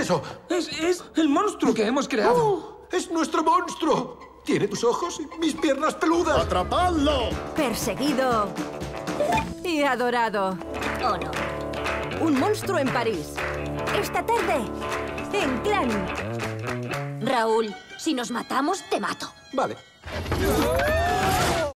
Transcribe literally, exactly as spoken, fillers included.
eso? Es, es el monstruo que hemos creado. ¡Oh! ¡Es nuestro monstruo! Tiene tus ojos y mis piernas peludas. ¡Atrapadlo! Perseguido y adorado. ¿O no? Un monstruo en París. Esta tarde, en Clan. Raúl, si nos matamos, te mato. Vale.